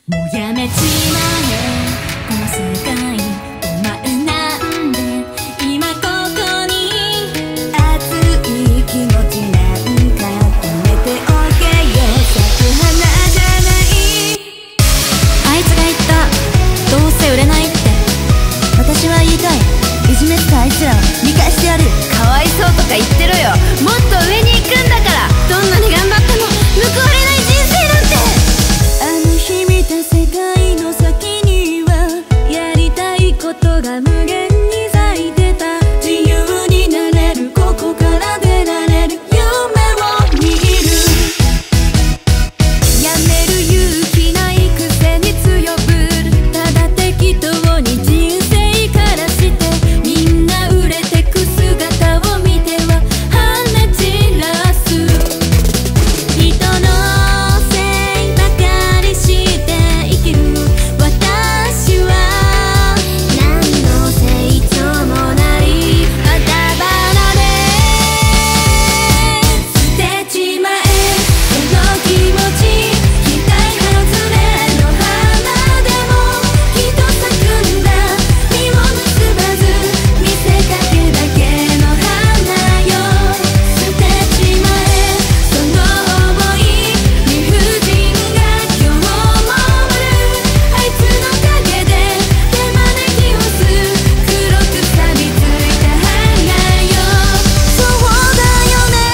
もうやめちまえこの世界お前なんで今ここに熱い気持ちなんか止めておけよ咲く花じゃないあいつが言ったどうせ売れないって私は言いたいいじめてたあいつらを見返してやるかわいそうとか言ってろよもっと上に行くんだからどんなに頑張っても報われない人生なんてあの日見た世界の先にはやりたいことが無限に咲いてた自由になれるここから出られる夢を見るやめる勇気ないくせに強ぶるただ適当に人生からしてみんな売れてく姿を見ては跳ね散らす人のせいばかりして生きる私は何の成長もないあだ花で捨てちまえその気持ち期待外れの花でもきっと咲くんだ実を結ばず見せかけだけの花よ捨てちまえその想い理不尽が今日もあるあいつの陰で手招きをする黒く錆びついた花よそうだよね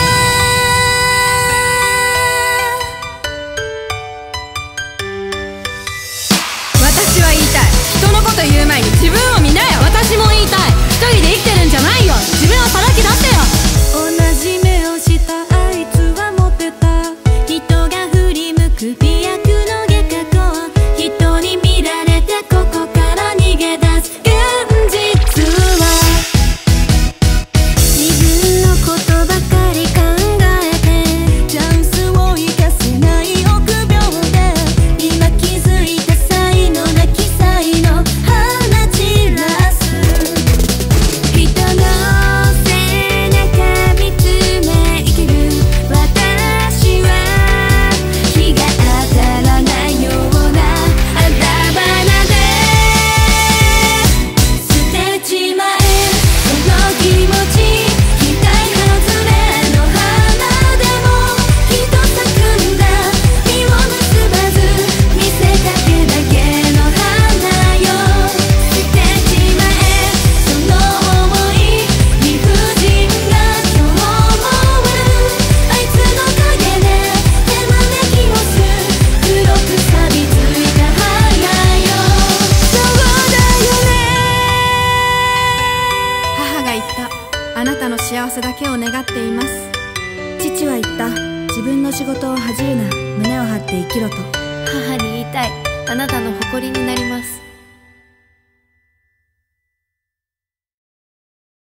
私は言いたい人のこと言う前に自分を見なよ私も言いたい一人で生きてるんじゃないよ自分をさらけ出せよ同じ目をしたあいつはモテた人が振り向く美薬の外科は人に見られてここから逃げ出す現実は自分のことばかり考えてチャンスを生かせない臆病で今気づいた才能なき才能放ちらす人の背中見つめ生きる私は日が当たらないようなあだ花で捨てちまえその気持ち期待外れの花でもきっと咲くんだ実を結ばず見せかけだけの花よ捨てちまえその想い理不尽が今日もあるあいつの陰で手招きをする黒く錆びついた花よそうだよね母が言ったあなたの幸せだけを願っています父は言った自分の仕事を恥じるな胸を張って生きろと母に言いたいあなたの誇りになります